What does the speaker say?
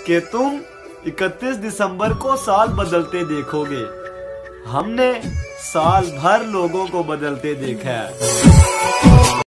कि तुम 31 दिसंबर को साल बदलते देखोगे। हमने साल भर लोगों को बदलते देखा है।